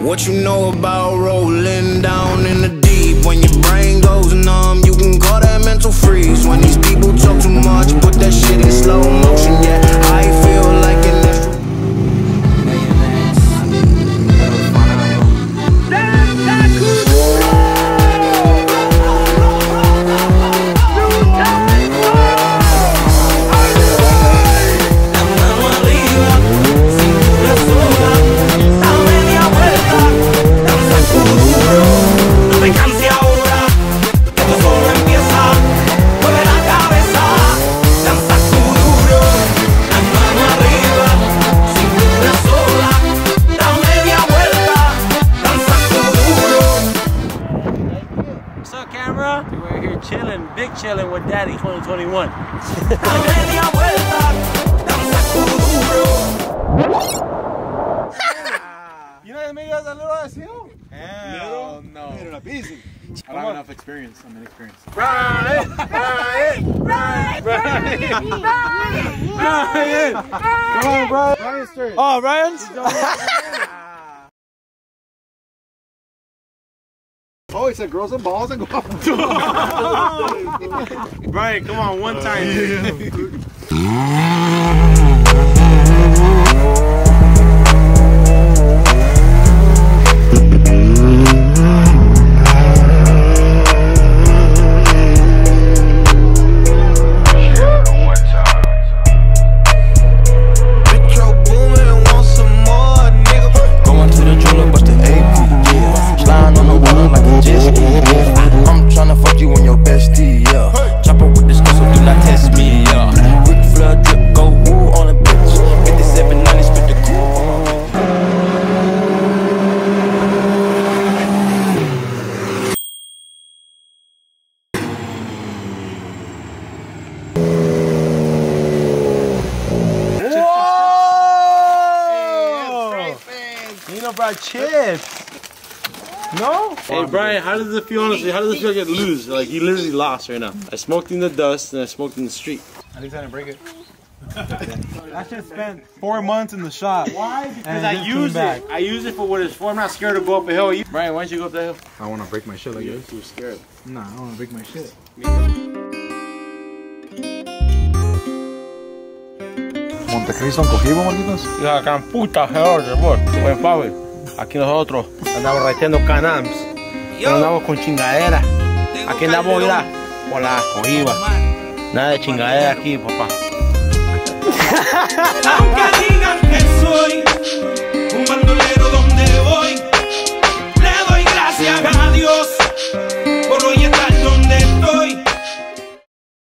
What you know about rolling down in the deep? When your brain goes numb, you can call that mental freeze. When these people talk too much, put that shit in slow motion. Yeah, I feel like an extra. We're here chilling, big chilling with Daddy 2021. You know, me guys a little así. Hell no. Easy. I don't have enough experience. I'm inexperienced. Brian! Come on, Brian. Brian straight. Oh, Ryan's? Oh, he said grow some balls and go. Brian, come on, one time. I'm tryna fuck you on your bestie, yeah. Chopper with this girl, so do not test me, yeah. Quick flood drip, go woo on a bitch. 5790, spit the cool. Whoa! You know, bro, chips. No? Hey Brian, how does it feel honestly? How does it feel to get loose? Like you literally lost right now. I smoked in the dust and I smoked in the street. At least I didn't break it. I just spent 4 months in the shop. Why? Because I use it. I use it for what it's for. I'm not scared to go up a hill. Brian, why don't you go up that hill? I want to break my shit like this. You're scared. Nah, I want to break my shit. Montecristo, ¿cogimos, malditos? La gran puta, buen Pablo. Aquí nosotros andamos raiteando canams. No andamos con chingadera. Aquí andamos, mira, por la cogiba. Nada de chingadera aquí, papá.